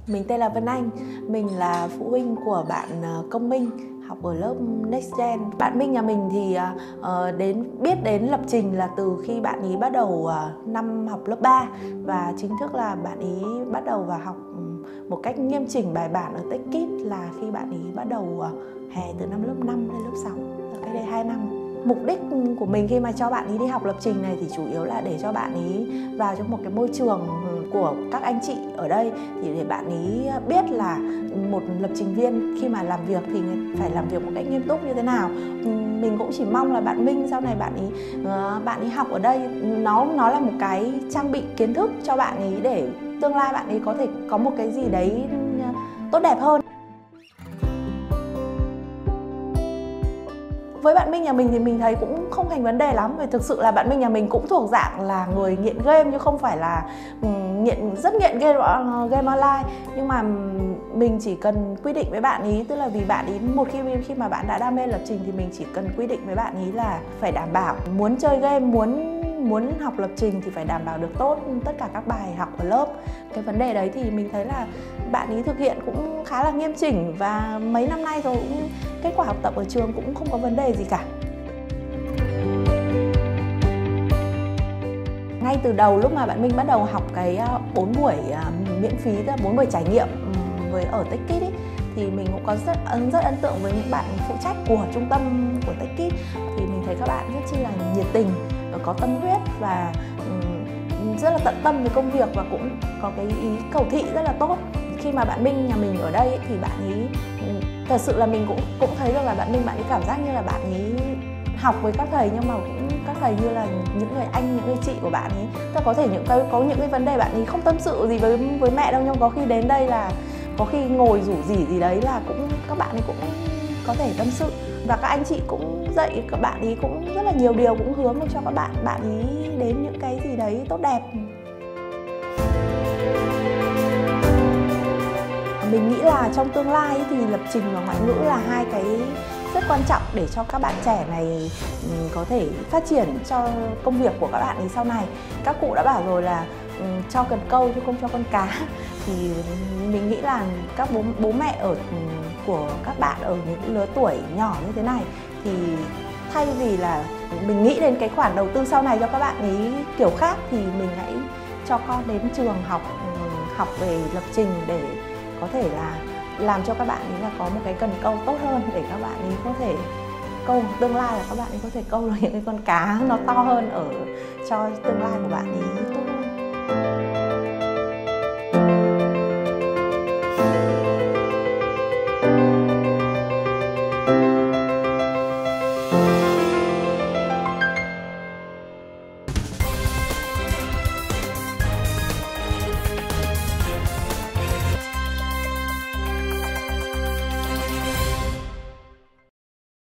Mình tên là Vân Anh, mình là phụ huynh của bạn Công Minh, học ở lớp Next Gen. Bạn Minh nhà mình thì biết đến lập trình là từ khi bạn ý bắt đầu năm học lớp 3 và chính thức là bạn ý bắt đầu vào học một cách nghiêm chỉnh bài bản ở TechKids là khi bạn ý bắt đầu hè từ năm lớp 5 lên lớp 6, cách đây 2 năm. Mục đích của mình khi mà cho bạn ý đi học lập trình này thì chủ yếu là để cho bạn ý vào trong một cái môi trường của các anh chị ở đây, thì để bạn ý biết là một lập trình viên khi mà làm việc thì phải làm việc một cách nghiêm túc như thế nào. Mình cũng chỉ mong là bạn Minh sau này bạn ý học ở đây nó là một cái trang bị kiến thức cho bạn ý để tương lai bạn ấy có thể có một cái gì đấy tốt đẹp hơn. Với bạn Minh nhà mình thì mình thấy cũng không thành vấn đề lắm, vì thực sự là bạn Minh nhà mình cũng thuộc dạng là người nghiện game chứ không phải là rất nghiện game online. Nhưng mà mình chỉ cần quy định với bạn ý, tức là vì bạn ý một khi mà bạn đã đam mê lập trình thì mình chỉ cần quy định với bạn ý là phải đảm bảo muốn chơi game, muốn học lập trình thì phải đảm bảo được tốt tất cả các bài học ở lớp. Cái vấn đề đấy thì mình thấy là bạn ý thực hiện cũng khá là nghiêm chỉnh và mấy năm nay rồi cũng kết quả học tập ở trường cũng không có vấn đề gì cả. Ngay từ đầu lúc mà bạn Minh bắt đầu học cái 4 buổi miễn phí, 4 buổi trải nghiệm ở TechKids ấy, thì mình cũng có rất ấn tượng với những bạn phụ trách của trung tâm của TechKids. Thì mình thấy các bạn rất chi là nhiệt tình, có tâm huyết và rất là tận tâm với công việc và cũng có cái ý cầu thị rất là tốt. Khi mà bạn Minh nhà mình ở đây ấy, thì bạn ấy thật sự là mình cũng thấy được là bạn ấy cảm giác như là bạn ấy học với các thầy, nhưng mà cũng các thầy như là những người anh, những người chị của bạn ấy. Tức là có thể có những cái vấn đề bạn ấy không tâm sự gì với mẹ đâu, nhưng có khi đến đây là có khi ngồi rủ rỉ gì đấy là các bạn ấy cũng có thể tâm sự. Và các anh chị cũng dạy các bạn ý cũng rất là nhiều điều, cũng hướng được cho các bạn ý đến những cái gì đấy tốt đẹp. Mình nghĩ là trong tương lai thì lập trình và ngoại ngữ là hai cái rất quan trọng để cho các bạn trẻ này có thể phát triển cho công việc của các bạn ấy sau này. Các cụ đã bảo rồi là cho cần câu chứ không cho con cá. Thì mình nghĩ là các bố mẹ của các bạn ở những lứa tuổi nhỏ như thế này thì thay vì là mình nghĩ đến cái khoản đầu tư sau này cho các bạn ấy kiểu khác, thì mình hãy cho con đến trường học về lập trình để có thể là làm cho các bạn ấy là có một cái cần câu tốt hơn, để các bạn ấy có thể tương lai là các bạn ấy có thể câu được những cái con cá nó to hơn cho tương lai của bạn ấy tốt hơn.